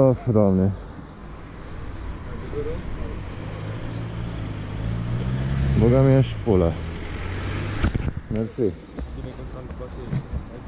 Of, Doamne. Băga mi-aș pula. Mersi. Bine că s-a întâmplat să ies.